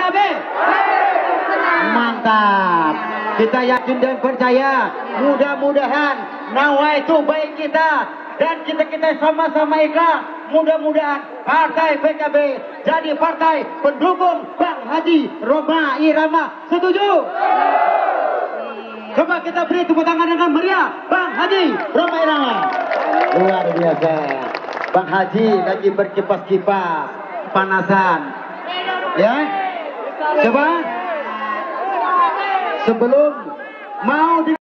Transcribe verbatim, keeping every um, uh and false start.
B? Mantap. Kita yakin dan percaya, mudah-mudahan nawaitu baik kita dan kita-kita sama-sama ikhlas. Mudah-mudahan partai P K B jadi partai pendukung Bang Haji Rhoma Irama. Setuju? Coba kita beri tepuk tangan dengan meriah, Bang Haji Rhoma Irama. Luar biasa. Bang Haji lagi berkipas-kipas, panasan. Ya? Coba. Sebelum mau di